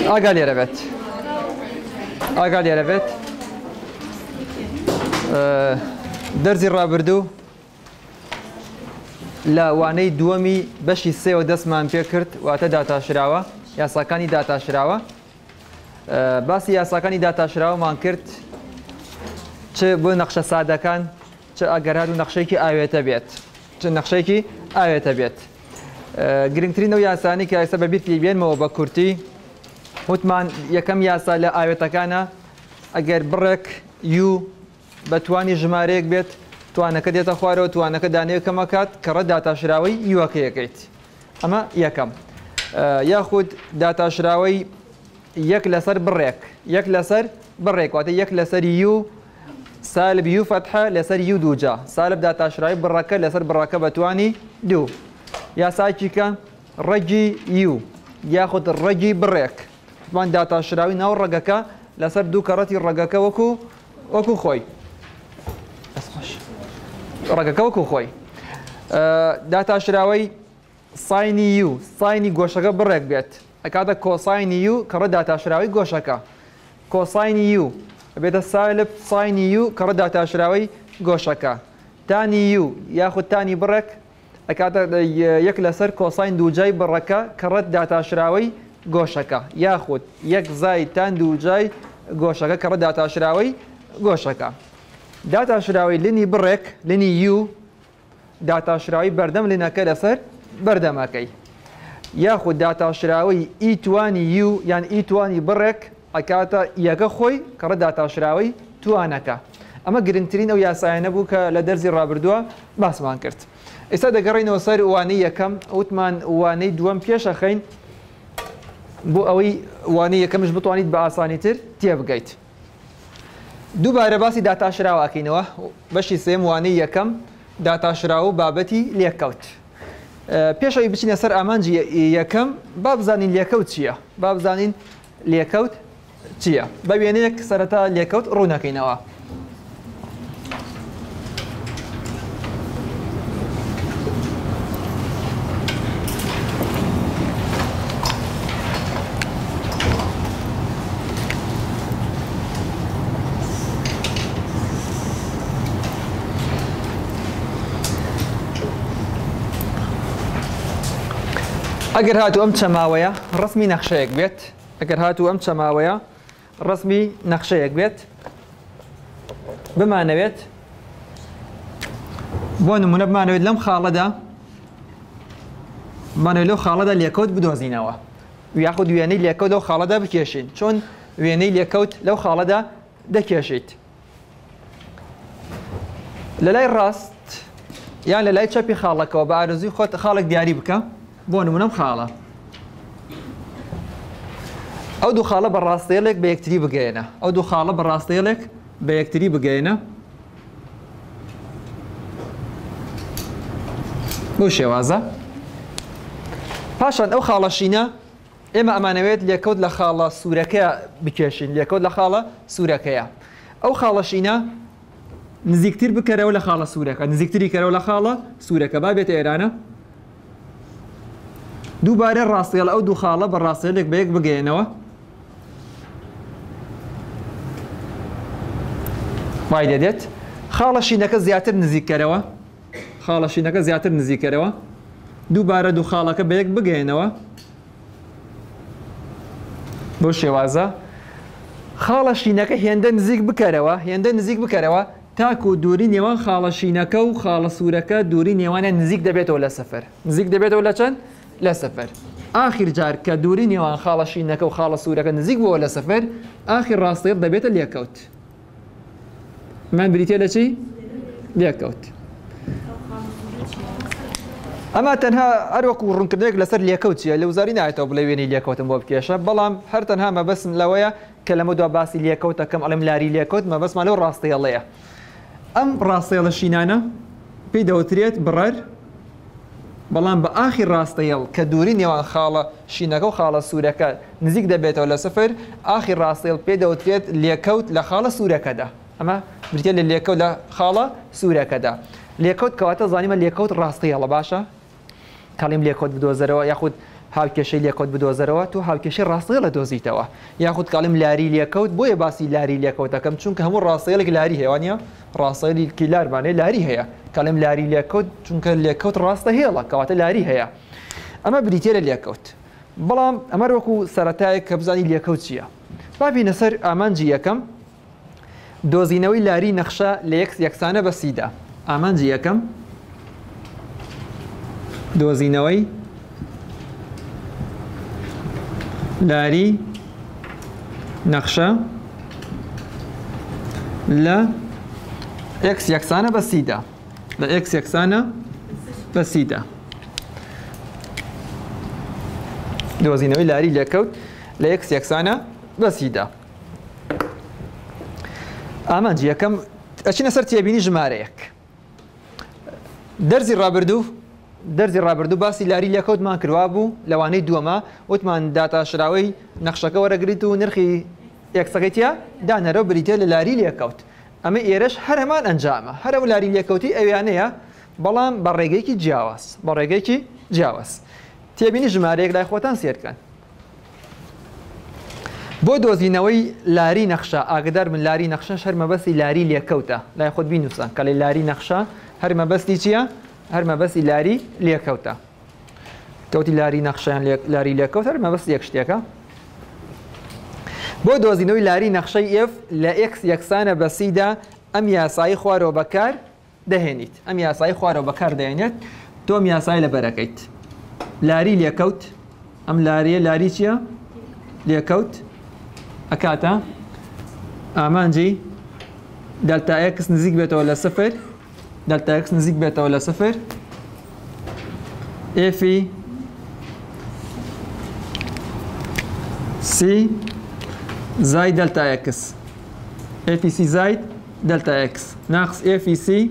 ئاگا لێرە بێت دەرزی ڕابردوو لە وانەی دووەمی بەشی سێوە دەستمان پێ کرد واتە داتاشراوە یاساکانی داتاشراوە باسی یاساکانی داتاشراوەمان کرد چ بۆ نەخشە سادەکان چ ئەگەرهار و نەخشەیەکی ئاوێتە بێت چ نەخشەیەکی ئاوێتە بێت گرنگترین ئەو یاسانی کە ئێستا بەبییر بێنمەوە بە کورتی وتمان یەکەم یاسا لە ئاوێتەکانە ئەگەر بڕێک یو بەتوانی ژمارەیەک بێت توانەکە دێتە خوارەوە توانەکە دانەیە کەمەکات کە ڕەت داتاشراوەی یوەکە یەکەیت ئەمە یەکەم یاخود داتاشراوەی یەک لەسەر بڕێک یەک لەسەر بڕێک واتە یەک لەسەر یو سالب یو فەتحە لەسەر یو دووجا سالب داتاشراوی بڕەکە لەسەر بڕەکە بەتوانی دوو یاساچیکە ڕەجی یو یاخود ڕەجی بڕێک توان داتاشراوی ناو ڕەگەکە لەسەر دوو کەڕەتی ڕەگەکە وەکو خۆی ڕەگەکە وەکو خۆی داتاشراوەی ساینی یو ساینی گۆشەکە بڕێک بێت ئەکاتە کۆساینی یو کەڕە داتاشراوی گۆشەکە کۆساینی یو بێتە سالب ساینی یو کەڕە داتاشراوی گۆشەکە تانی یو یاخود تانی بڕێک ئەکاتە یەک لەسەر کۆساین دووجای بڕەکە کەڕەت داتاشراوی گۆشەکە یاخود یەک زای تان دووجای گۆشەکە کەڕە داتاشراوی گۆشەکە داتاشراوی لنی بڕێک لنی یو داتاشراوی بەردەم لنەکە لەسەر بەردەمەکەی یاخود داتاشراوی ئیتوانی یو یان ئیتوانی بڕێک ئەکاتە یەکە خۆی کەڕە داتاشراوی توانەکە ئەمە گرنگترین ئەو یاسایانە بوو کە لە دەرزی ڕابردووە باسمان کرد ئێستا دەگەڕینەوە سەر وانەی یەکەم وتمان وانەی دووەم پێشەخەین بۆ ئەوەی وانەی یەکەمش بتوانیت بە ئاسانیتر تێبگەیت دووبارە باسی داتاشراوەکەینەوە بەشی سێم وانەی یەکەم داتاشراوە بابەتی لێککەوت پێشەوەی بچینە سەر ئامانجی یەکەم با بزانین لێکەوت چییە با بزانین لێکەوت چییە بە وێنەیەک سەرەتا لێکەوت ڕوونەکەینەوە ئەگەر هاتوو ئەم چەماوەیە ڕسمی نەخشەیەک بێت ئەگەر هاتوو ئەم چەماوەیە ڕسمی نەخشەیەک بێت بمانەوێت بۆ نمونە بمانەوێت لەم خاڵەدا بمانەوێت لەو خاڵەدا لێکەوت بدۆزینەوە یاخود وێنەی لێکەوت لەو خاڵەدا بکێشین چۆن وێنەی لێکەوت لەو خاڵەدا دەکێشیت لە لای ڕاست یان لە لای چەپی خاڵەکەەوە بە ئارزوی خۆت خاڵێک دیاری بکە بۆ نمونەم خاڵە ئەو دوو خاڵە بە ڕاستەیەڵێک بە یەکتری بگەێنە ئەو دوو خاڵە بە ڕاستەیەڵێک بە یەکتری بگەێنە بۆ شێوازە پاشان ئەو خاڵەشینە ئێمە ئەمانەوێت لێکەوت لە خاڵە سوورەکەیە بکێشین لێکەوت لە خاڵە سوورەکەیە ئەو خاڵەشینە نزیکتر بکەرەوە لە خاڵە سوورەکە نزیکتری کەرەوە لە خاڵە سوورەکە با بێتە ئێرانە دووبارە ڕاستیڵ ئەو دوو خاڵە بە ڕاستەیەک بە یەک بگەێنەوە وای دەدێت خاڵەشینەکە زیاتر نزیکەرەوە خاڵەشینەکە زیاتر نزیکەرەوە دووبارە دوو خاڵەکە بە یەک بگەێنەوە بۆ شێوازە خاڵەشینەکە هێندە نزیک بکەرەوە هێندە نزیک بکەرەوە تاکو دووری نێوان خاڵەشینەکە و خاڵە سوورەکە دووری نێوانە نزیک دەبێتەوە لە سەفەر نزیک دەبێتەوە لە چەند لە سەفەر ئاخر جار کە دووری نێوان خاڵەشینەکە و خاڵە سوورەکە نزیک بووە لە سەفەر ئاخر ڕاستەیەڵ دەبێتە لێکەوت من بریتێ لە چی لێکەوت ئەمە تەنها هەروەکو ڕوونکردنێک لەسەر لێکەوت چیە لە وزاری نایێتەوە بڵێ وێنەی لێکەوتم بۆ بکێشە بەڵام هەر تەنها مەبەستم لەوەیە کە لەمە دوا باسی لێکەوتەکەم ئەڵێم لاری لێکەوت مەبەستمان لەو ڕاستەیەڵەیە ئەم ڕاستەیەڵە شینانە پێی دەوترێت بڕەر بەڵام بە ئاخر ڕاستەیەڵ کە دووری نێوان خاڵە شینەکە و خاڵە سوورەکە نزیک دەبێتەوە لە سەفەر ئاخر ڕاستەیەڵ پێی دەوترێت لێکەوت لە خاڵە سوورەکەدا ئەمە بریتێت لە لێکەوت لە خاڵە سوورەکەدا لێکەوت کەواتە زانیمە لێکەوت ڕاستەیەڵە باشە کاڵیم لێکەوت بدۆزەرەوە یاخود هاوکێشەی لێکەوت بدۆزەرەوە تو هاوکێشەی ڕاستەیە لە دۆزیتەوە یاخود کاڵم لاری لێکەوت بۆیە باسی لاری لێکەوتەکەم چونکە هەموو ڕاستەیەک لاری هێوانە ڕاستەیەکی لاربانەیە لاری هەیە کاڵم لاری لێکەوت چونکە لێکەوت ڕاستە هێڵە کەواتە لاری هەیە ئەمە بریتە لە لێکەوت بەڵام ئەمە وەکو سەرەتایە کە بزانی لێکەوت چییە بابینە سەر ئامانجی یەکەم دۆزینەوەی لاری نەخشە لە یەکسانە بە سیدا ئامانجی یەکەم دۆزینەوەی لاری نەخشە لە یەکسانە بە سیدا لە یەکسانە بە سیدا دۆزینەوەی لاری لێکەوت لە یەکسانە بە سیدا ئامانجی یەکەم ئەچینە سەر تێبینی ژمارەیەک دەرزی ڕابردوو باسی لاری لێکەوتمان کردوا بوو لەوانەی دووەمە وتمان داتاشراوەی نەخشەکە وەرەگریت و نرخی یەکسەکەیتە دانەرە بریتە لە لاری لێکەوت ئەمە ئێرەش هەر هەمان ئەنجامە هەرە لاری لێکەوتی ئەویانەیە بەڵام بە ڕێگەیەکی جیاواز تێبینی ژمارەیەک لای خۆتان سێرکەن بۆ دۆزینەوەی لاری نەخشە ئاگدار من لاری نەخشە هەر مەبەستی لاری لێکەوتە لای خۆت بینوسە کە لە لاری نەخشە هەر مەبەستی چییە؟ هەر مەبەستی لاری لێکەوتە کەوتی لاری نەخشەیان لاری لێکەوت هەر مەبەست یەک شتێکە بۆ دۆزینەوەی لاری نەخشەی ئف لە یەکسانە بە سیدا ئەم یاسایی خوارەوە بەکار دەهێنیت ئەم یاسایی خوارەوە بەکار دەهێنێت تۆم یاسای لە بەرەکەیت لاری لێکەوت ئەم لاریە لاری چییە؟ لێکەوت ئەکاتە ئامانجی دلتا ئێکس نزیک بێتەوە لە سفر دلتا ئێکس نزیک بێتەوە لە سفر ئێفی سی زای دلتا ئێکس ئێفی سی زای دلتا ئێکس ناقص ئێفی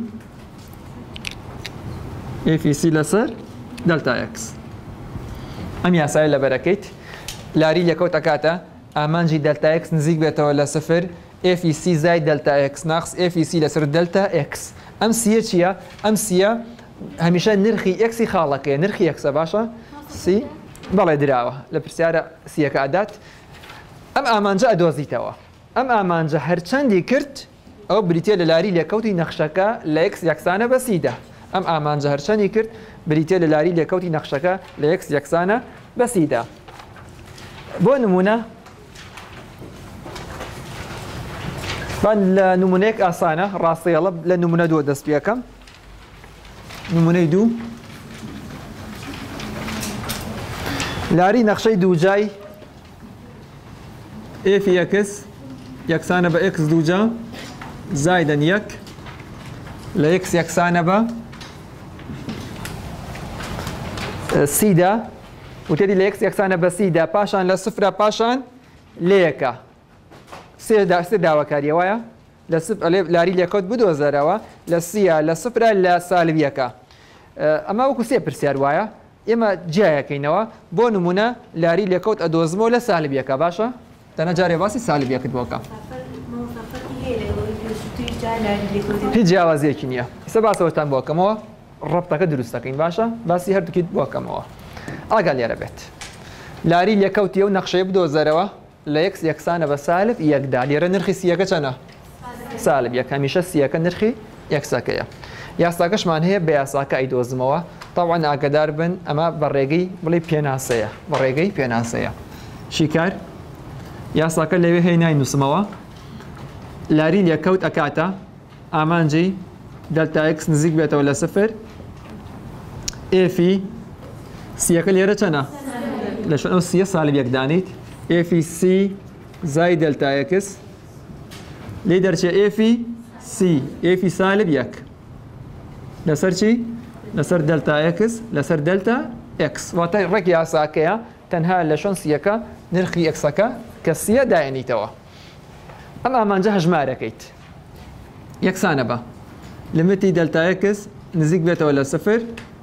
سی لەسەر دلتا ئێکس ئەم یاسایە لە بەرەکەیت لاری لێکەوت ئەکاتە ئامانجی دلتا ئێکس نزیک بێتەوە لە سفر ئێفی سی زای دلتا ئێکس ناقص ئێفی سی لەسەر دلتا ئێکس ئەم سیە چییە؟ ئەم سیە هەمیشە نرخی ئێکسی خاڵەکەیە نرخی ئێکسە باشە؟ سی بەڵێ دراوە لە پرسیارە سیەکە ئەدات ئەم ئامانجە ئەدۆزیتەوە ئەم ئامانجە هەرچەندی کرد ئەو بریتە لە لاری لێکەوتی نەخشەکە لە یەکسانە بە سیدا ئەم ئامانجە هەرچەندی کرد بریتە لە لاری لێکەوتی نەخشەکە لە یەکسانە بە سیدا بۆ نمونە لە نمونەیەک ئاسانە ڕاستەیەڵە لە نمونە دووە دەست پێەکەم نمونەی دوو لاری نەخشەی دووجای ئێفی ئەکس یەکسانە بە ئێکس دووجا زایدەن یەک لە یەکسانە بە سیدا وتێتی لە یەکسانە بە سیدا پاشان لە سفرە پاشان لە یەکە سێ داواکاریە وایە لاری لێکەوت بدۆزەرەوە لە سیە لە سفرە لە سالڤیەکە ئەمە وەکو سێ پرسیار وایە ئێمە جیایەکەینەوە بۆ نمونە لاری لێکەوت ئەدۆزمەوە لە سالڤیەکە باشە تەنە جارێ باسی سالڤیەکەت بۆکە هیچ جیاوازیەکی نییە ئێستا باسەوەتان بۆکەمەوە ڕەبتەکە دروستەکەین باشە باسی هەردووکیت بۆکەمەوە ئاگا لێرە بێت لاری لێکەوتیە و نەخشەیە بدۆزەرەوە لە یەکسانە بە سالب یەکدا لێرە نرخی سیەکە چەنە؟ سالب یەک هەمیشە سیەکە نرخی یەکسەکەیە یاساکەشمان هەیە بە یاساکە ئەیدۆزمەوە تاوان ئاگدار بن ئەمە بە ڕێگەی بڵێ پێناسەیە بە ڕێگەی پێناسەیە شیکار یاساکە لەوێ هەیە ناینووسمەوە لاری لێکەوت ئەکاتە ئامانجی دلتا ئێکس نزیک بێتەوە لە سفر ئێفی سیەکە لێرە چەنە؟ لە شوێن ئەو سیە سالب یەکدانیت ئێفی سی زای دلتا ئێکس لێ دەرچێ ئێفی سالب یەک لەسەر چی؟ لەسەر دلتا ئێکس لەسەر دلتا ئێکس واتە ڕێک یاساکەیە تەنها لە شوێن سیەکە نرخی ئێکسەکە کە سیە دایەنیتەوە ئەم ئامانجە هەژمارەکەیت یەکسانە بە لمتی دلتا ئێکس نزیک بێتەوە لە سفر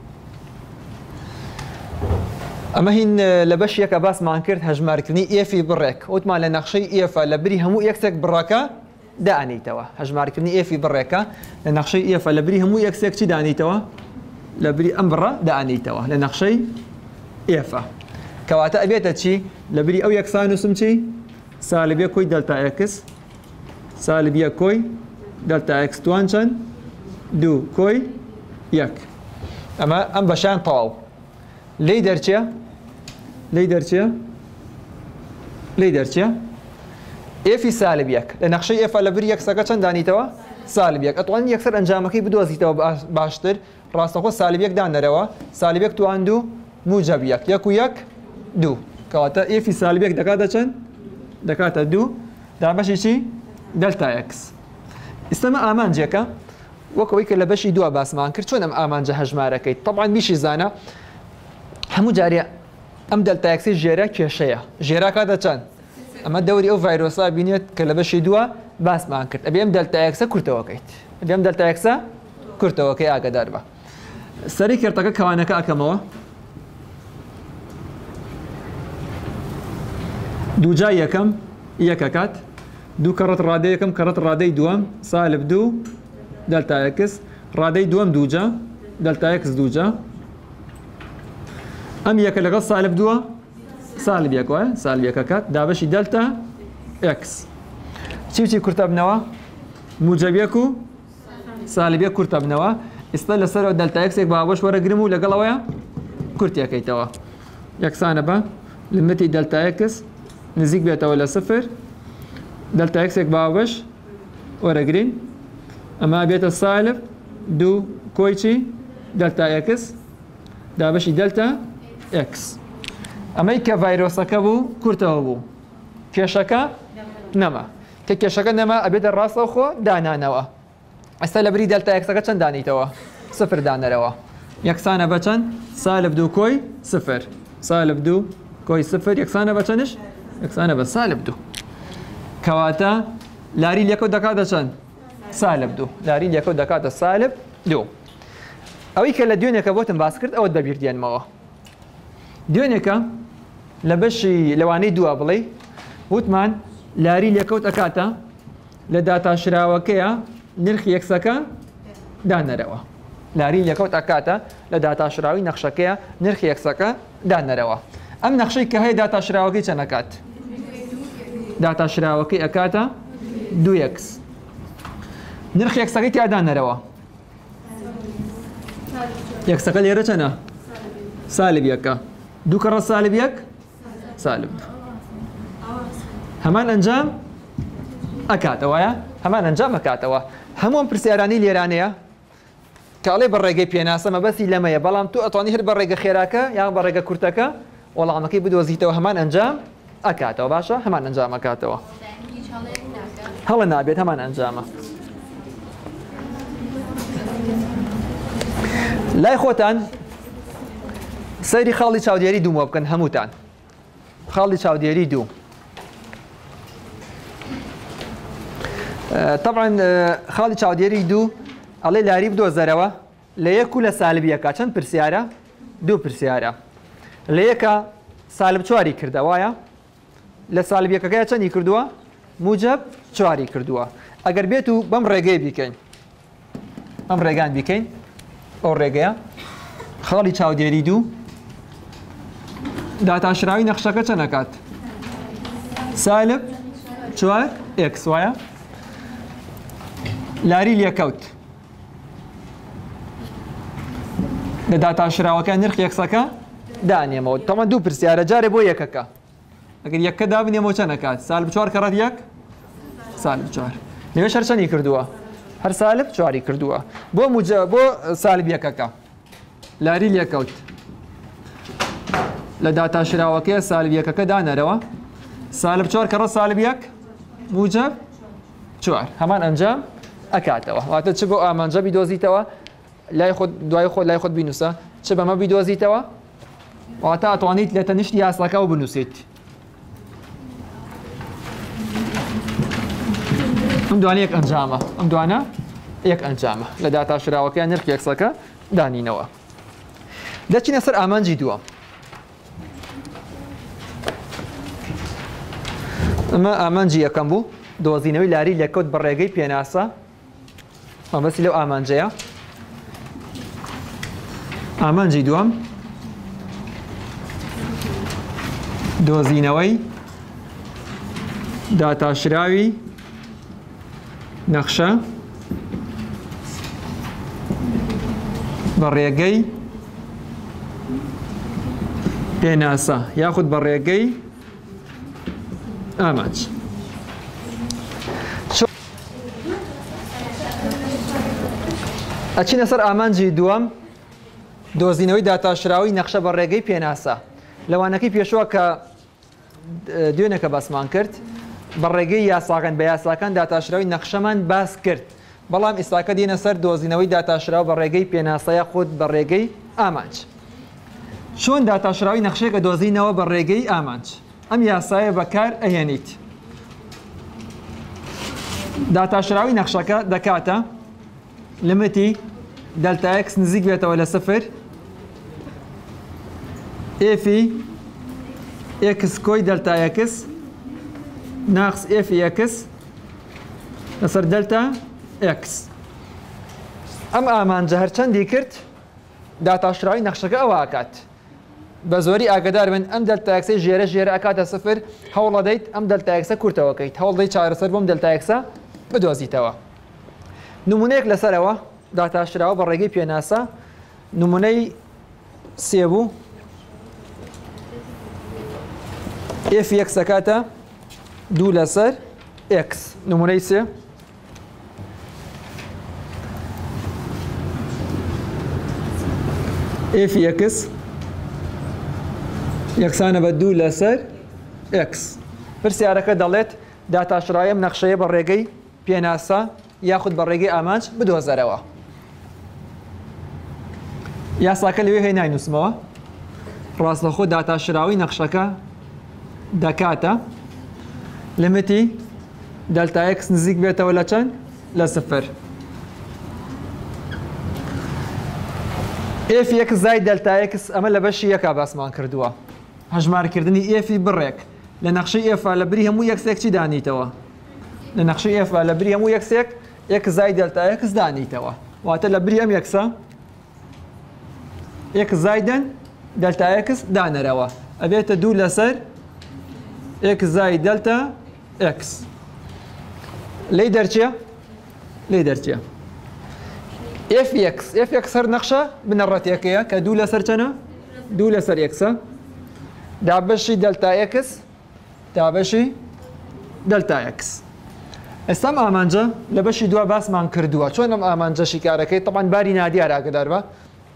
ئەمە هین لە بەشیەکە باسمان کرد هەژمارکردنی ئێفی بڕێک وتمان لە نەخشەی ئێفە لە بری هەموو یەکسێک بڕەکە دانیتەوە هەژمارکردنی ئێفی بڕێکە لە نەخشەی ئێفە لە بری هەموو یەکسێک چی دانیتەوە لە بری ئەم بڕە دانیتەوە لە نەخشەی ئێفە کەواتە ئەبێتە چی لەبری ئەو یەکسان وسم چی سالب یەک کۆی دلتا ئێکس سالب یەک کۆی دلتا ئێکس توان چەند دوو کۆی یەک ئەمە ئەم بەشیان تەواو لێی دەرچێ لێی دەرچێ لێی دەرچێ ئێفی سالب یەک لە نەخشەی ئێفە لەبری یەکسەکە چەند دانیتەوە سالب یەک ئەتوانین یەکسەر ئەنجامەکەی بدۆزیتەوە باشتر ڕاستەخۆ سالب یەک دانەرەوە سالب یەک توان دوو موجب یەک یەک و یەک دوو کەواتە ئێفی سالب یەک دەکاتە چەند دەکاتە دوو دابەشی چی دلتا ئێکس ئێستەمە ئامانجێکە وەکەوەی کە لە بەشی دووە باسمان کرد چۆن ئەم ئامانجە هەژمارەکەیت طبعاً بیشی زانە هەموو جارێ ئەم دلتا ئێکسی ژێرە کێشەیە ژێرا کاتە چەند ئەمە دەوری ئەو ڤایرۆسا بینێت کە لە بەشی دووە باسمان کرد ئەبێ ئەم دلتا ئێکسە کورتەوەکەیت ئەبێ ئەم دلتا ئێکسە کورتەوەکەی ئاگادار بە سەری کردەکە کەوانەکە ئەکەمەوە دووجا یەکەم یەکەکات دوو کەڕەت ڕادەی یەکەم کەڕەت ڕادەی دووەم سالب دوو دلتا ئێکس ڕادەی دووەم دووجا دلتا ئێکس دووجا ئەم یەکە لەگەڵ سالب دووە سالب یەک وایە سالب یەکەکات دابەشی دلتا ئێکس چی کورتە بنەوە موجب یەک و سالب یەک کورتە بنەوە ئێستا لەسەرەوە دلتا ئێکسێک باوەش وەرەگرم و لەگەڵەوەیە کورتیەکەیتەوە یەکسانە بە لمەتی دلتا ئێکس نزیک بێتەوە لە سفر دلتا ئێکسێک باوەش وەرەگرین ئەمە بێتە سالب دوو کۆی چی دلتا ئێکس دابەشی دلتا ئێکس ئەمەی کە ڤایرۆسەکە بوو کورتەوە بوو کێشەکە نەما کە کێشەکە نەما ئەبێتە ڕاستەوخۆ دانانەوە ئێستا لە بری دلتا ئێکسەکە چەند دانیتەوە سفر دانەرەوە یەکسانە بە چەند سالب دوو کۆی سفر سالب دوو کۆی سفر یەکسانە بە چەندش یەکسانە بە سالب دوو کەواتە لاری لەکەوت دەکاتە چەند سالب دوو لاری لەکەوت دەکاتە سالب دوو ئەوەی کە لە دوێنێکە بۆتم باس کرد ئەوەت بەبیر دێنمەوە دوێنێکە لە بەشی لەوانەی دووە بڵێ وتمان لاری لەکەوت ئەکاتە لە داتاشراوەکەیە نرخی یەکسەکە دانەرەوە لاری لەکەوت ئەکاتە لە داتاشراوی نەخشەکەیە نرخی یەکسەکە دانەرەوە ئەم نەخشەی کە هەیە داتاشراوەکەی چەند ئەکات داتاشراوەکەی ئەکاتە دوو یەکس نرخ یەکسەکەی تیا دانەرەوە یەکسەکە لێرە چەنە سالب یەکە دوو کەڕە سالب یەک سالب هەمان ئەنجام ئەکاتەوەیە هەمان ئەنجام ئەکاتەوە هەموو پرسیارانی لێرانەیە کاڵێ بە ڕێگەی پێناسە مەبەستی لەمەیە بەڵام تو ئەتوانی هەر بە ڕێگە خێراکە یان بە ڕێگە کورتەکە وەڵامەکەی بدۆزیتەوە هەمان ئەنجام ئەکاتەوە باشە هەمان ئەنجام ئەکاتەوە هەڵە نابێت هەمان ئەنجامە لای خۆتان سەیری خاڵی چاودێری دوومە بکەن هەمووتان خاڵی چاودێری دوو طبعا خاڵی چاودێری دوو ئەڵێ لاری بدۆزەرەوە لە یەک و لە سالب یەکە چەند پرسیارە دوو پرسیارە لە یەکە سالب چواری کردە وایە لە سالب یەکەکەیە چەندی کردووە موجب چواری کردووە ئەگەر بێت و بەم ڕێگەی بیکەین ئەم ڕێگان بیکەین ئەو ڕێگەیە خاڵی چاودێری دوو داتاشراوی نەخشەکە چەند ئەکات سالب چوار ئێکس وایە لاری لێکەوت لە داتاشراوەکە نرخ یەکسەکە دانێمەوە تەمە دوو پرسیارە جارێ بۆ یەکەکە ئەگەر یەکە دابنێمەوە چەند ئەکات سالب چوار کەڕەت یەک سالب چوار لەوێش هەر چەندی کردووە هەر سالب چواری کردووە بۆ سالب یەکەکە لاری لێکەوت لە داتاشراوەکەی سالب یەکەکە دانەرەوە سالب چوار کەڕە سالب یەک موجب چوار هەمان ئەنجام ئەکاتەوە واتە چ بۆ ئامانجە بیدۆزیتەوە لای خۆت دوای خۆت لای خۆت بینوسە چ بەمە بیدۆزیتەوە واتە ئەتوانیت لە تەنیشتی یاساکە و بنووسیت ئەم دوانە یەک ئەنجامە ئەم دوانە یەک ئەنجامە لە داتاشراوەکەیان نرخ یەکسەکە دانینەوە دەچینە سەر ئامانجی دووە ئەمە ئامانجی یەکەم بوو دۆزینەوەی لاری لەکەوت بە ڕێگەی پێناسە مەبەستی لەو ئامانجەیە ئامانجی دووەم دۆزینەوەی داتاشراوی نەخشە بە ڕێگەی پێناسە یاخود بە ڕێگەی ئامانج. ئەچینە سەر ئامانجی دووەم دۆزینەوەی داتاشراوی نەخشە بە ڕێگەی پێناسە. لەوانەکەی پێشوە کە دوێنێکە باسمان کرد بە ڕێگەی یاساکان بە یاساکان داتاشراوی نەخشەمان باس کرد، بەڵام ئێستاکە دێنە سەر دۆزینەوەی داتاشراوە بە ڕێگەی پێناسە یاخود بە ڕێگەی ئامانج. چۆن داتاشراوی نەخشەیەکە دۆزینەوە بە ڕێگەی ئامانج؟ ئەم یاسایە بەکار ئەهێنیت. داتاشراوی نەخشەکە دەکاتە لمتی دلتا اكس نزیک بێتەوە لە سفر ئێفی ئێکس کۆی دلتا اكس ناقص ئێفی ئێکس لەسەر دلتا اكس. ئەم ئامانجە هەرچەندی کرد داتاشراوی نەخشەکە ئەوە ئاکات بە زۆری ئاگدار بن ئەم دلتا اكسەی ژێرە ژێرە ئەکاتە سفر هەوڵ دەیت ئەم دلتا اكسە کورتەوەکەیت، هەوڵ دەیت چارەسەر بۆم دلتا اكسە بدۆزیتەوە. نمونەیەک لەسەرەوە داتاشراوە بە ڕێگەی پێناسە نمونەی سێ بوو ئێفی ئێکس ئەکاتە 2/x نمونەی سێ ئێفی ئێکس یەکسانە بە 2/x. پرسیارەکە دەڵێت داتاشراوی نەخشەیە بە ڕێگەی پێناسە یاخود بە ڕێگەی ئامانج بدۆزەرەوە. یاساکە لەوێ هەیە ناینووسمەوە. ڕاستەخۆ داتاشراوی نەخشەکە دەکاتە لمتی دلتا اكس نزیک بێتەوە لە چەند؟ لە سفر. ئێفی ئێکس زای دلتا اكس ئەمە لە بەشی یەکا باسمان کردووە. هەژمارکردنی ئێفی بڕێک لە نەخشەی ئێفا لە بری هەموو یەکسێک چی دانیتەوە؟ لە نەخشەی ئێفا لە بری هەموو یەکسێک ئێکس زای دلتا اكس دانیتەوە، واتە لە بری ئەم یەکسە ئێکس زایدن دلتا اكس دانەرەوە ئەبێتە 2/x زای دلتا اكس. لێی دەرچێ؟ لێی دەرچێ ئێفی ئێکس هەر نەخشە بنەڕەتێکەیە کە 2 چەنە؟ 2/xە دابەشی دلتا اكس دابەشی دلتا اكس. ئێستا ئەم ئامانجە لە بەشی دووە باسمان کردووە چۆن ئەم ئامانجەشی کارەکەی تەمان باری نادیارە ئاگدار بە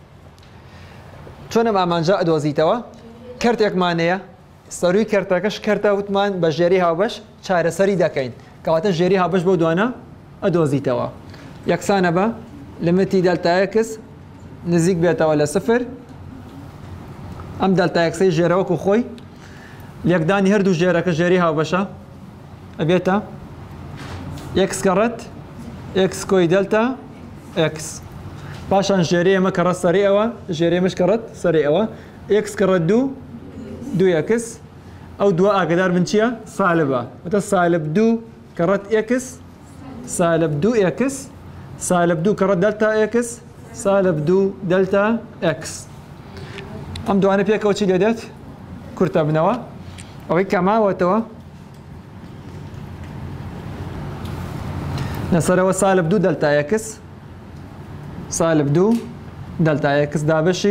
چۆن ئەم ئامانجە ئەدۆزیتەوە. کەرتێکمانەیە سەروی کەرتەکەش کەرتە وتمان بە ژێری هاوبەش چارەسەری دەکەین کەواتە ژێری هاوبەش بۆ دوانە ئەدۆزیتەوە. یەکسانە بە لمتی دلتا اكس نزیک بێتەوە لە سفر ئەم دلتا اكسەی ژێرەوەکو خۆی یەکدانی هەردوو ژێرەکە ژێری هاوبەشە ئەبێتە x کەڕەت x کۆی دلتا x پاشان ژێری ئەمە کەڕەت سەری ئەوە ژێری ئەمەش کەڕەت سەری ئەوە x کەڕەت 2x ئەو دووە ئاگدار بن چییە؟ سالبە واتە سالب 2 کەڕەت x سالب 2x سالب 2 کەڕەت دلتا x سالب 2 دلتا x. ئەم دوانە پێکەوە چی دەدێت؟ کورتە بنەوە ئەوەی کەماوەتەوە لەسەرەوە سالب 2 دلتا x سالب 2 دلتا x دابەشی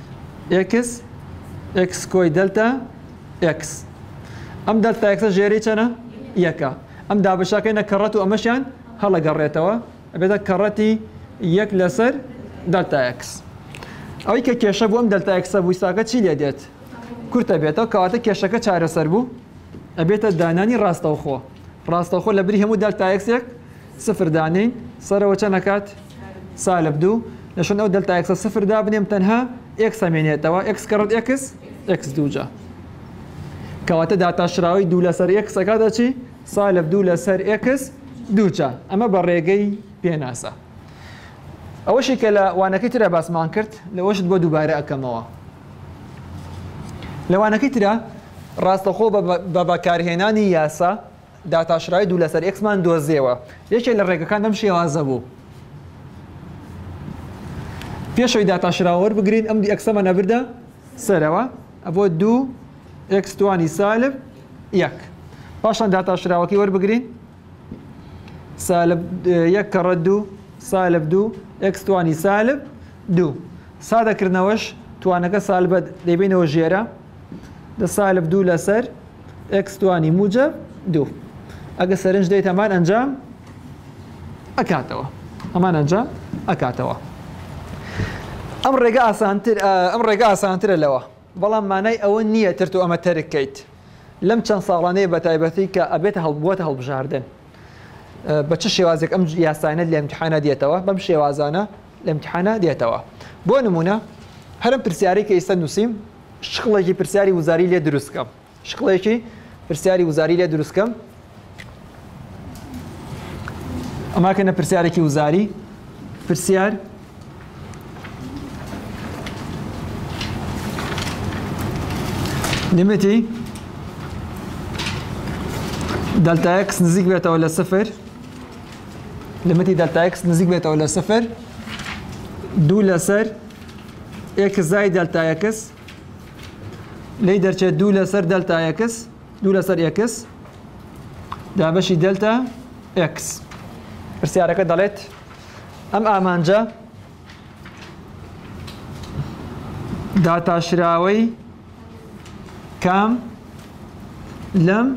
x کۆی دلتا x. ئەم دلتا x ژێری چەنە؟ یەکە. ئەم دابەشەکەینە کەڕەت و ئەمەشیان هەڵەگەڕێتەوە ئەبێتە کەڕەتی 1 دلتا x. ئەوەی کە کێشە بوو ئەم دلتا x بوو ئێستاکە چی لێ دێت؟ کورتە بێتەوە کەواتە کێشەکە چارەسەر بوو ئەبێتە دانانی ڕاستەوخۆ. ڕاستەوخۆ لە بری هەموو دلتا x سفر دانین سەرەوە چەند ئەکات؟ سالب 2 لەشون ئەو دلتا x سفر دابنێم تەنها x ئەمێنێتەوە x کەڕەت x 2 کەواتە داتاشراوی 2/x ئەکاتە چی؟ سالب 2/x 2 ئەمە بە ڕێگەی پێناسە. ئەوەشی کە لە وانەکەی ترە باسمان کرد لەوەشت بۆ دووبارە ئەکەمەوە. لە وانەکەی ترە ڕاستەخۆ بە بەکارهێنانی یاسا داتاشراوی 2/x مان دۆزیەوە. یەکێک لە ڕێگەکان ئەم شێوازە بوو. پێشەوەی داتاشراوە وەربگرین ئەم ئەکسەمە نەبردە سەرەوە ئەبۆ 2 x توانی سالب یەک پاشان داتاشراوەکەی وەربگرین سالب یەک کەڕە دوو سالب دوو x توانی سالب دوو سادەکردنەوەش توانەکە سالبە دەیبینەوە ژێرە دە سالب دوو لەسەر x توانی موجب دوو ئەگە سەرنج دەیت هەمان ئەنجام ئەکاتەوە ئەم ڕێگە ئاسانترە لەوە بەڵام مانای ئەوە نییە تر تۆ ئەمە تەرکەیت لەم چەند ساڵانەیە بە تایبەتی کە ئەبێتە هەڵبووەتە هەڵبژاردن بە چ شێوازێک ئەم یاسانە لە ئیمتیحانە دێتەوە بەم شێوازانە لە ئیمتیحانە دێتەوە بۆ نمونە هەرم پرسیارەی کە ئێستا نووسیم شقڵێکی پرسیاری وزاری لێ دروستکەم شقڵێکی پرسیاری وزاری لێ دروستکەم ئەماکەنە پرسیارێکی وزاری پرسیار لیمیتی دلتا x نزیک بێتەوە لە سفر لیمیتی دلتا x نزیک بێتەوە لە سفر دوو لەسەر x زای دلتا x لی دەرچێت دوو لەسەر دلتا x دوو لەسەر x دابەشی دلتا x پرسیارەکە دەڵێت ئەم ئامانجە داتاشراوەی کام لەم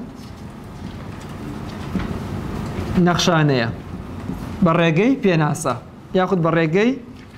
نەخشانەیە بە ڕێگەی پێناسە یاخود بە ڕێگەی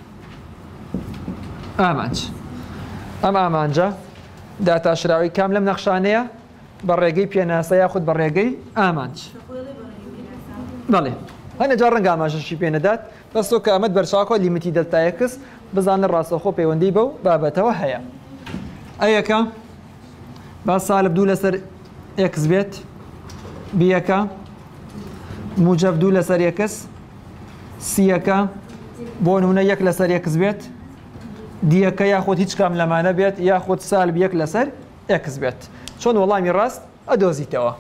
ئامانج ئەم ئامانجە داتاشراوەی کام لەم نەخشانەیە بە ڕێگەی پێناسە یاخود بە ڕێگەی ئامانج بەڵێ هەنە جار ڕەنگە ئاماژەشی پێنەدات بەستۆ کە ئەمەد بەرچاوکۆ لیمیتی دەلتایەکس بزانە ڕاستەخۆ پەیوەندی بەو بابەتەوە هەیە ئەیەکە با سالب دوو لەسەر x بێت بیەکە موجب دوو لەسەر x سیەکە بۆ نمونە یەک لەسەر x بێت دیەکە یاخود هیچ کام لەمانە بێت یاخود سالب یەک لەسەر x بێت چۆن وەڵامی ڕاست ئەدۆزیتەوە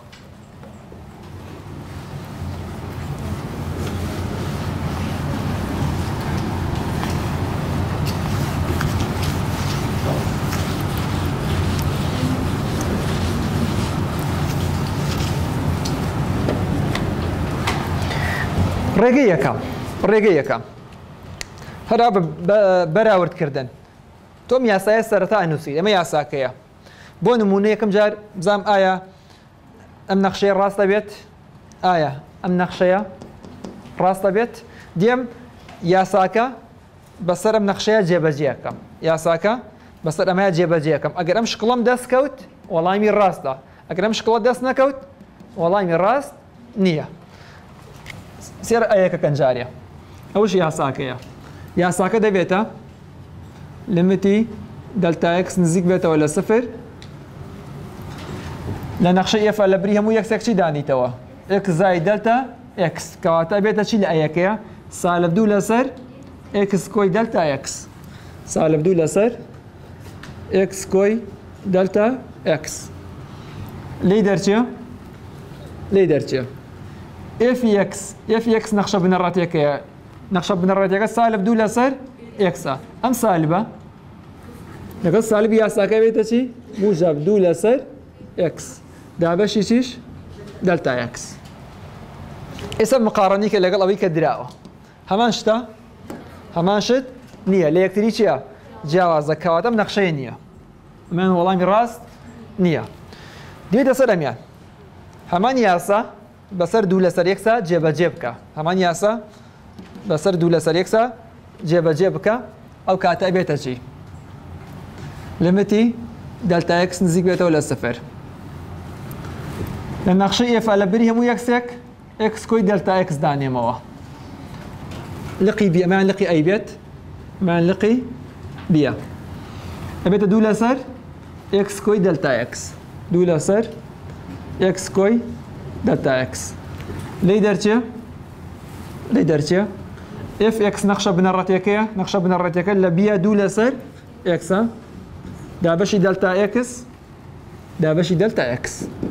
ڕێگەی یەکەم هەرا بەراوردکردن تۆم یاسایە سەرەتا ئەنووسیت ئەمە یاساکەیە بۆ نمونە یەکەم جار بزانم ئایا ئەم نەخشەیە ڕاستە بێت ئایا ئەم نەخشەیە ڕاستە بێت دێم یاساکە بەسەر ئەم نەخشەیە جێبەجێەکەم یاساکە بەسەر ئەمەیە جێبەجێەکەم ئەگەر ئەم شکڵم دەستکەوت وەڵامی ڕاستە ئەگەر ئەم شکڵە دەست نەکەوت وەڵامی ڕاست نییە سێر ئەیەکە کەنجارێ ئەوش یاساکەیە یاساکە دەبێتە لیمیتی دلتا x نزیک بێتەوە لە سفر لە نەخشەی ئێفە لە بری هەموو یەکسێک چی دانیتەوە x زای دلتا x کەواتە بێتە چی لە ئەیەکەیە سالب دوو لەسەر x کۆی دلتا x سالب دوو لەسەر x کۆی دلتا x لی دەرچێ f(x) نەخشە بنەڕەتێکەیە نەخشە بنەڕەتێکە سالب دوو لەسەر x ئەم سالبە لەگەڵ سالبی یاساکە بێتە چی موجب دوو لەسەر x دابەشی چیش دلتا x ئێستا مقارنەیکە لەگەڵ ئەوەی کە دراوە هەمان شت نییە لە یەکتری چییە جیاوازە کەواتەم نەخشەیە نییە ئەمان وەڵامی ڕاست نییە دێتە سەر ئەمیان هەمان یاسا بەسەر دوو لەسەر یەکسە جێبەجێ بکە هەمان یاسا بەسەر دوو لەسەر یەکسە جێبەجێ بکە ئەو کاتە بێتە چی لیمیتی دلتا x نزیک بێتەوە لە سفر لە نەخشەی ئێفە لە بری هەموو یەکسێک x کۆی دلتا x دانێمەوە لقی بی ئەمان لقی ئەی بێت ئەمان لقی بیە ئەبێتە دوو لەسەر x کۆی دلتا x دوو لەسەر x کۆی دلتا x لی دەرچێ fx نەخشە بنەڕەتەکە لە بیە دوو لەسەر x دابەشی دلتا x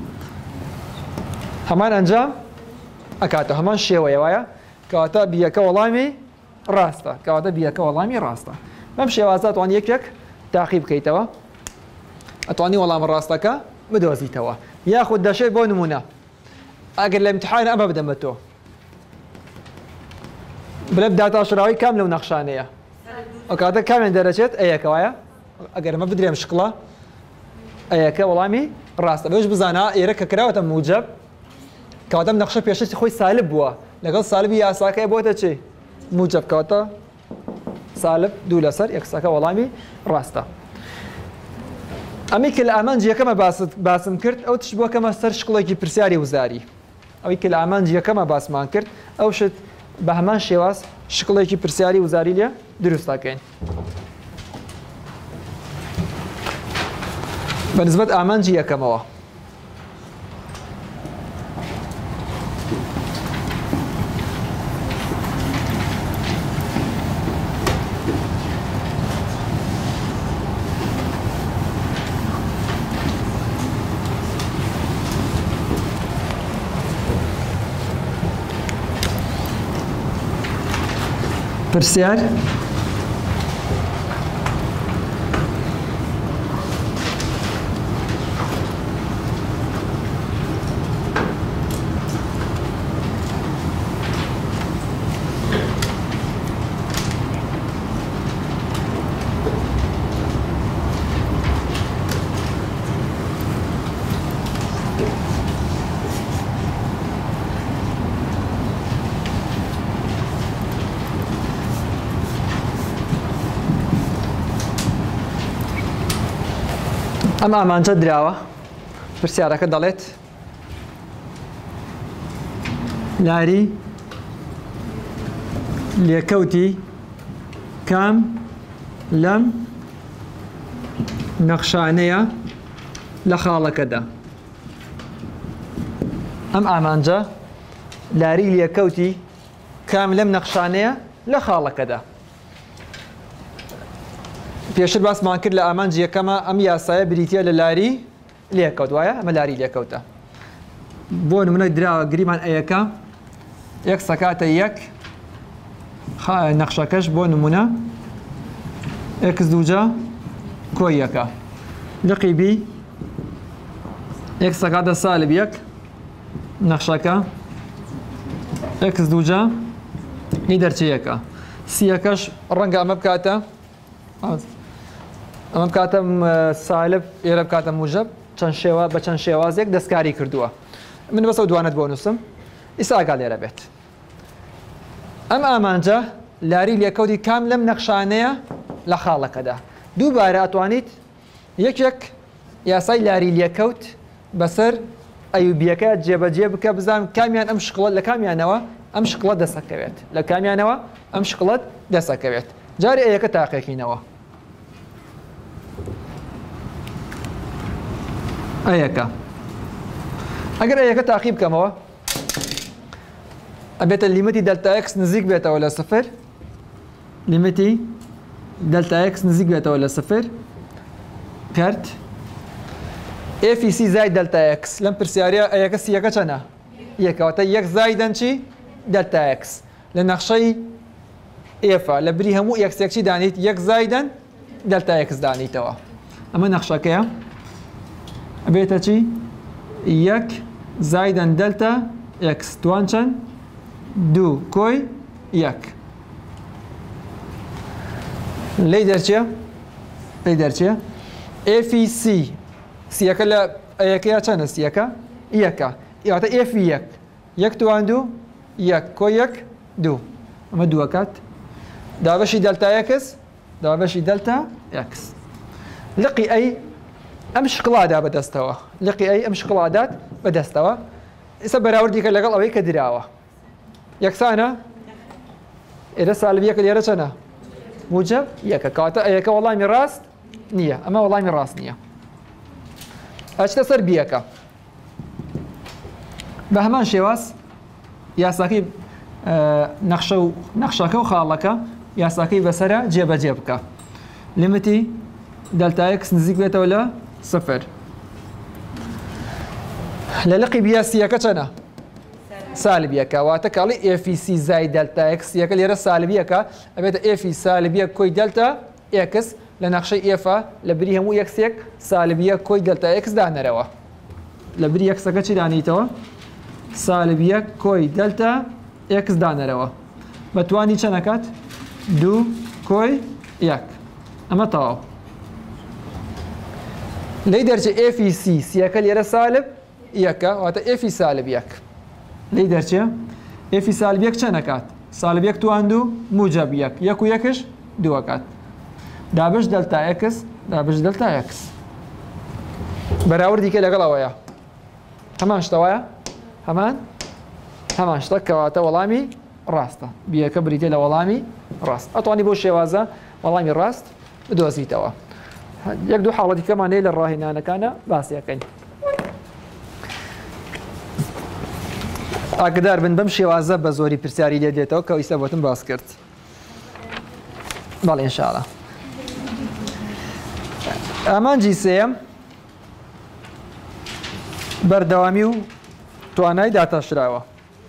هەمان ئەنجام ئەکاتە هەمان شێوەیە وایە کەواتە بیەکە وەڵامی ڕاستە بەم شێوازە توان یەکێک تاقی بکەیتەوە ئەتوانی وەڵام ڕاستەکە بدۆزیتەوە یاخود دەشێت بۆ نمونە ئەگەر لە امتحان ئەمە بدەم بە تۆ بڵێ داتاشراوی کام لەو نەخشانەیە ئەو کاتە کامیان دەرەچێت ئەیەکە وایە ئەگەر ئەمە بدرێم شکڵە ئەیەکە وەڵامی ڕاستە بەش بزانە ئێرە کە کراوەتە موجب کەواتەم نەخشە پێشەتی خۆی سالب بووە لەگەڵ سالبی یاساکەی بۆتە چی موجب کەواتە سالب دوو لەسەر یەکسەکە وەڵامی ڕاستە ئەمی کە لە ئامانجی یەکەمە باسم کرد ئەو تش بووە کەمە سەر شکڵێکی پرسیاری وزاری ئەوی کە لە ئامانجی یەکەمە باسمان کرد ئەو شت بە هەمان شێواز شکڵێکی پرسیاری وزاری لێ دروستەکەین بەنسبەت ئامانجی یەکەمەوە پرسیار ئەم ئامانجە دراوە پرسیارەکە دەڵێت لاری لێکەوتی کام لەم نەخشانەیە لە خاڵەکەدا ئەم ئامانجە لاری لێکەوتی کام لەم نەخشانەیە لە خاڵەکەدا پێشتر باسمان کرد لە ئامانجی یەکەمە ئەم یاسایە بریتە لە لاری لێکەوت وایە ئەمە لاری لێکەوتە بۆ نمونە دراوە گریمان ئەیەکە یەک سەکاتە یەک نەخشەکەش بۆ نمونە ئێکس دووجا کۆی یەکە لقی بی یەک سەکاتە سالب یەک نەخشەکە ئێکس دووجا هی دەرچەیەکە سیەکەش ڕەنگە ئەمە بکاتە ئەمە بکاتە سالب ئێرە بکاتە موژب چەند شێوە بە چەند شێوازێک دەستکاری کردووە من بەسە دوانت بۆ نووسم ئیسا ئاگا لێرە بێت ئەم ئامانجە لاری لێکەوتی کام لەم نەخشانەیە لە خاڵەکەدا دووبارە ئەتوانیت یەکێک یاسای لاری لێکەوت بەسەر ئەیوبیەکە جێبەجێ بکە بزانم کامیان ئەم شقڵەت لە کامیانەوە ئەم شقڵەت دەسەکەوێت لە کامیانەوە ئەم شقڵەت دەسەکەوێت جاری ئەیەکە تاقیێکینەوە ئەیەکە ئەگەر ئەیەکە تاقی بکەمەوە ئەبێتە لیمەتی دەلتا ئێکس نزیک بێتەوە لە سفر لیمەتی دەلتا ئێکس نزیک بێتەوە لە سفر کرد ئێفی سی زای دەلتا ئێکس لەم پرسیارە ئەیەکە سیەکە چەنە یەکەوەتە یەک زایدەن چی دەلتا ئێکس لە نەخشەی ئێفە لە بری هەموو ئێکسێکچی دانیت یەک زایدەن دەلتا ئێکس دانیتەوە ئەمە نەخشەکەیە ئەبێتە چی یەک زایدەن دەلتا ئێکس توان چەند دوو کۆی یەک لێی دەرچێ لێی دەرچێ ئێفی سی سیەکە لە ئەیەکەیە چەندە سیەکە یەکە یاتە ئێفی یەک یەک توان دوو یەک کۆی یەک دوو ئەمە دووەکات دابەشی دەلتا ئێکس دابەشی دەلتا ئێکس لقی ئەی ئەم شکڵادا بەدەستەوە لقی ئەی ئەم شکڵادات بەدەستەوە ئێستا بەراوردیکە لەگەڵ ئەوەی کە دراوە یەکسانە ئێرە سالبیەکە لێرە چەنە موجب یەکە کاتە ئەیەکە وەڵامی ڕاست نییە ئەمە وەڵامی ڕاست نییە ئەچتە سەر بیەکە بە هەمان شێواز یاساکەی نەخشەکە و خاڵەکە یاساکەی بەسەرە جێبەجێ بکە لیمەتی دەلتا ئێکس نزیک بێتەوە لە سفر لە لقی بیاسیەکە چەنە سالبیەکە واتە کاڵی ئێفی سی زای دەلتا ئێکس یەکە لێرە سالبیەکە ئەبێتە ئێفی سالبیە کۆی دەلتا ئێکس لنقشي إفا لبري همو يكسيك سالبية كوي دلتا إكس دانروا لبري يكسكا چي دانيتوا سالبية كوي دلتا إكس دانروا بتواني چنكات دو كوي يك أما تاو لي درجة A في C سيكا ليرا سالب يكا واتا A في سالب يك لي درجة A في سالب يك چنكات سالب يك توان دو موجب يك يكو يكش دوكات دابش دلتا إكس دابش دلتا إكس براور ديكي لقل أويا همان شتوايا همان شتك واتا والامي راستا بيكا بريتي لولامي راست أطواني بو شوازة والامي راست بدوزي توا يقدو حالتي كمان ليل الراهن أنا كان باس يكين أقدر بن بمشي وازة بزوري برساري لي ديتو كو يسابوتن باسكرت بالي إن شاء الله أمان جيسيم بردوامي و تواناي داتا شراوة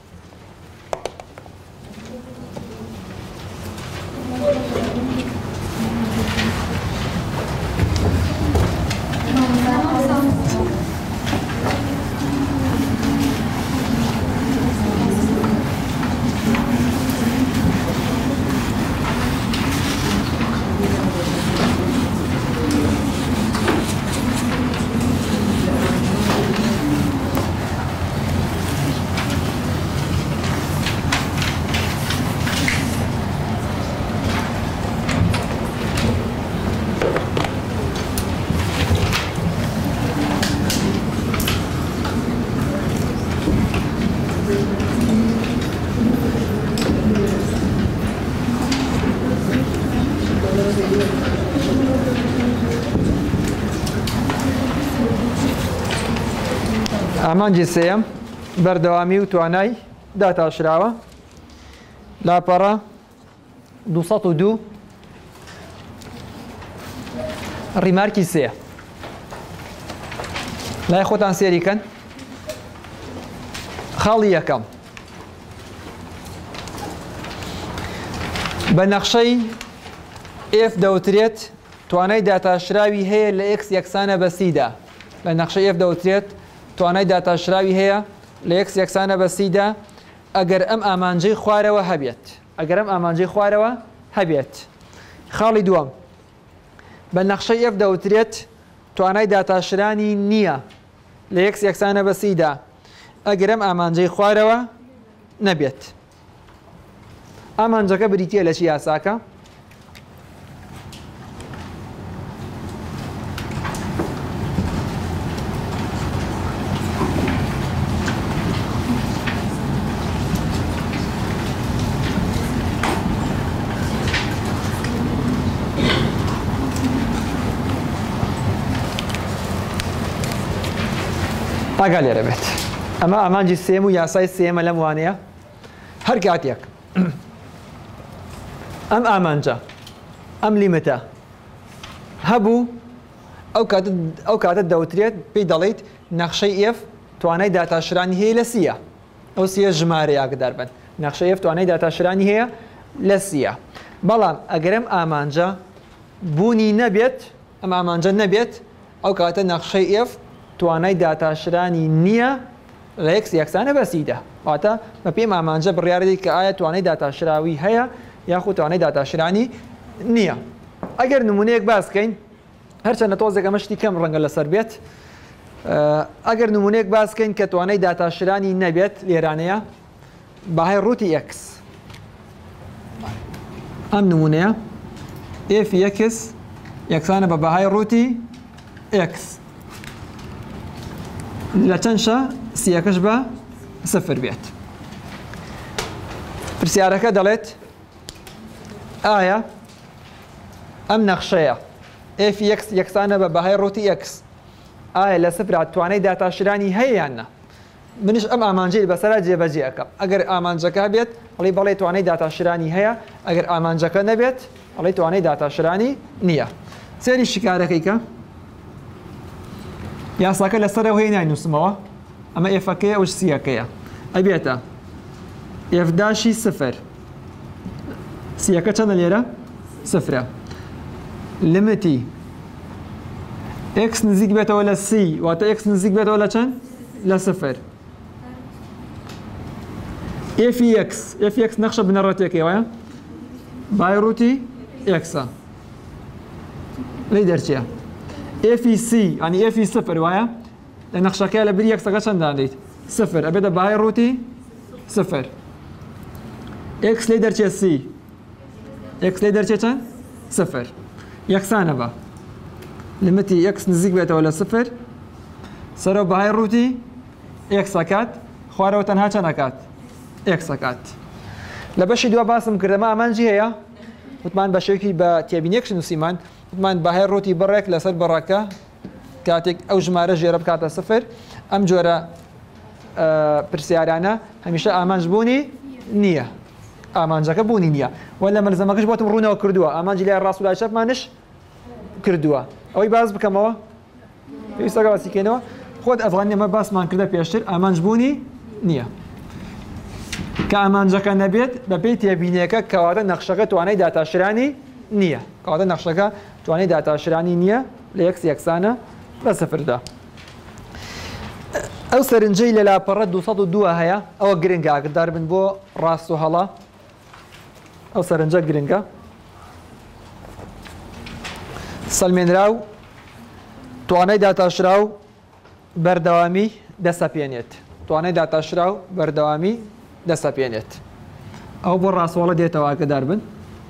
ئامان جیسەیەم بەردەوامی و توانای داتاشراوە لاپەڕە 202 ڕیمارکی سێ لای خۆتان سێریکەن خاڵی یەکەم بە نەخشەی F دەوترێت توانای داتاشراوی هەیە لە X یەکسانە بە سیدا بە نەخشەی F دەوترێت توانای داتاشراوی هەیە لە X یەکسانە بە سیدا ئەگەر ئەم ئامانجەی خوارەوە هەبێت ئەگەر ئەم ئامانجەی خوارەوە هەبێت خاڵی دووەم بە نەخشەی F دەوترێت توانای داتاشرانی نییە لە X یەکسانە بە سیدا ئەگەر ئەم ئامانجەی خوارەوە نەبێت ئامانجەکە بریتیە لە چی یاساکە ئاگا لێرە بێت ئەمە ئامانجی سێم و یاسای سێمە لەم وانەیە هەر کاتێک ئەم ئامانجە ئەم لیمتە هەبوو ئەو کاتە دەوترێت پێی دەڵێیت نەخشەی F توانای داتاشرانی هەیە لە سیە ئەو سیە ژمارەیە ئاگدار بن نەخشەی F توانای داتاشرانی هەیە لە سیە بەڵام ئەگەر ئەم ئامانجە بوونی نەبێت ئەم ئامانجە نەبێت ئەو کاتە نەخشەی F توانای داتاشرانی نییە لە X یەکسانە بە سیدا واتە بە پێم ئامانجە بڕیاردی کە ئایا توانای داتاشراوی هەیە یاخود توانای داتاشرانی نییە ئەگەر نمونەیەک باسکەین هەرچەندە تۆزێک ئەمە شتی کەم ڕەنگە لەسەر بێت ئەگەر نمونەیەک باسکەین کە توانای داتاشرانی نەبێت لێرانەیە بەهای ڕووتی X ئەم نمونەیە F X یەکسانە بە بەهای ڕووتی X لە چەندشە سیەکەش بە سفر بێت پرسیارەکە دەڵێت ئایا ئەم نەخشەیە F X یەکسانە بە بەهای ڕووتی X ئایا لە سفرات توانای داتاشرانی هەیە یان نە منیش ئەم ئامانجەی بەسەرا جێبەجێ ئەەکەم ئەگەر ئامانجەکە بێت ئەڵێ بەڵێ توانای داتاشرانی هەیە ئەگەر ئامانجەکە نەبێت ئەڵێ توانای داتاشرانی نییە سێری شکارەکەی کە یاساکە لەسەرەوە هەیە ناینووسمەوە ئەمە ئێفەکەیە ئەوش سیەکەیە ئەبێتە ئێفداشی سفر سیەکە چەندە لێرە سفرە لمتي اكس نزيك بيته ولا سي واتا اكس نزيك بيته ولا كان لا صفر اف اكس نقشه بنرتك يا بايروتي اكسا ليدر شيء اف سي يعني اف صفر ويا نقشه كاله بري اكس كان داليت صفر ابدا بايروتي صفر اكس ليدر شيء سي اكس ليدر شيء كان صفر يكسانه با لمتي اكس نزيك بيته ولا صفر سرو بايروتي اكس كات خوارو تنها كانت اكس كات لبشي دوا باسم كرده ما امانجي هي وتمان بشوكي بتيابينيكش نسيمان وتمان بايروتي برك لسر بركه كاتك او جماره جرب كاتا صفر ام جورا برسيارانا هميشه امانج بوني نيه امانجك بوني نيه ولا ملزمكش بوتم رونا وكردوا امانجي لي الراس ولا شاف مانش كردوا اوي باز بكموا يسقى واسيكينوا خود افغاني ما باس مان كرده بيشتر امانج بوني نيه كأمانجك نبيت ببيت يبينيك كوادا نقشك تواني داتا شراني نية كوادا نقشك تواني داتا شراني نية ليكس يكسانا بصفر دا او سرنجي للا برد وصدو دوا هيا او جرينجا قدار بن بو راسو هلا او سرنجا جرينجا سلمين راو تواني داتا شراو بردوامي دسا بيانيت تواني داتا شراو بردوامي دسا بيانيت او بو راس والله ديتا واقع داربن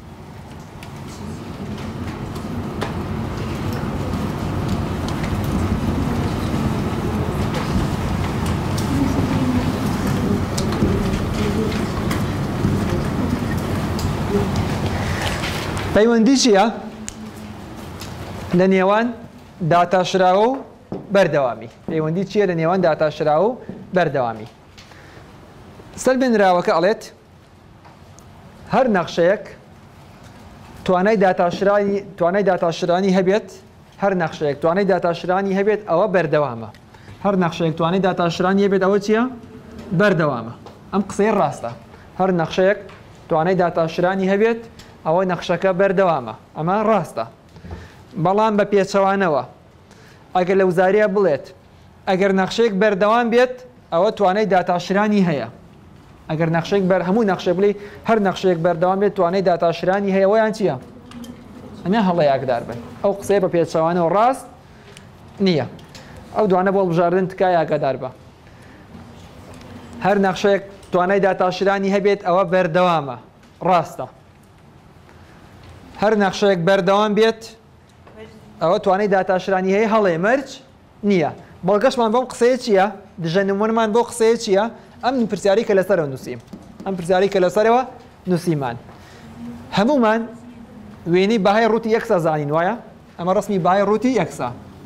پەیوەندی چییە لە نێوان داتاشراوە و بەردەوامی پەیوەندی چییە لە نێوان داتاشراوە و بەردەوامی سەربێنراوەکە ئەڵێت هەر نەخشەیەک توانای داتاشرانی هەبێت هەر نەخشەیەک توانای داتاشرانی هەبێت ئەوە بەردەوامە هەر نەخشەیەک توانای داتاشرانی هەبێت ئەوە چییە بەردەوامە ئەم قسەی ڕاستە هەر نەخشەیەک توانای داتاشرانی هەبێت ئەوە نەخشەکە بەردەوامە ئەمە ڕاستە بەڵام بە پێچەوانەوە ئەگەر لە وزاریە بڵێت ئەگەر نەخشەیەک بەردەوام بێت ئەوە توانای داتاشرانی هەیە ئەگەر نەخشەیەک هەموو نەخشە بڵێ هەر نەخشەیەک بەردەوام بێت توانای داتاشرانی هەیە وەیان چییە ئەمە هەڵەیەکدار بن ئەو قسەیە بە پێچەوانەوە ڕاست نییە ئەو دوانە بۆ بژاردن تکای ئاگادار بە هەر نەخشەیەک توانای داتاشرانی هەبێت ئەوە بەردەوامە ڕاستە هەر نەخشەیەک بەردەوام بێت ئەوە توانای داتاشرانی هەیە هەڵێ مەرج نییە بەڵگەشمان بەم قسەیە چییە دژەنمونمان بۆ قسەیە چییە ئەم پرسیاری کە لەسەرەوە نووسیم ئەم پرسیاری کە لەسەرەوە نووسیمان هەمومان وێنەی بەهای ڕووتی یەکسە زانین وایە ئەمە ڕسمی بەهای ڕووتی یەکسە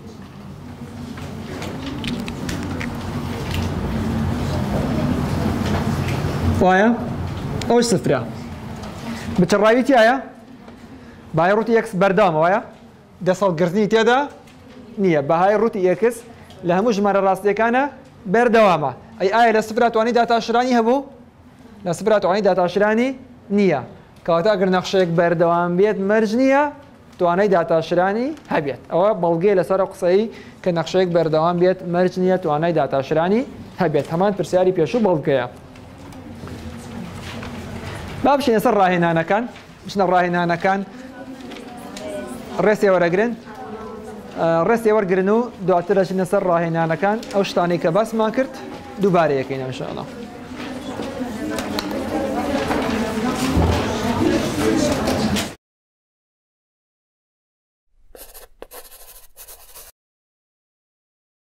وایە ئەوش سفرە بچڕاوی تایە بەهای ڕووتی یەکس بەردەوامە وایە دەسەڵگرتنی تێدا نییە بەهای ڕووتی یەکس لە هەموو ژمارە ڕاستیەکانە بەردەوامە ئایا لە سفرا توانی داتاشرانی هەبوو لە سفرا توانی داتاشرانی نییە کەواتە ئەگەر نەخشەیەک بەردەوام بێت مەرج نییە توانای داتاشرانی هەبێت ئەوە بەڵگەی لەسەر قسەی کە نەخشەیەک بەردەوام بێت مەرج نییە توانای داتاشرانی هەبێت هەمان پرسیاری پێشوو بەڵگەیە با بچینە سەر ڕاهێنانەکان بچنە ڕاهێنانەکان ڕێسێ وەرەگرن ڕێسێ وەرگرن و دواتر دەچینە سەر ڕاهێنانەکان ئەو شتانەی کە باسمان کرد دووبارە یەکەین ئینشاءالله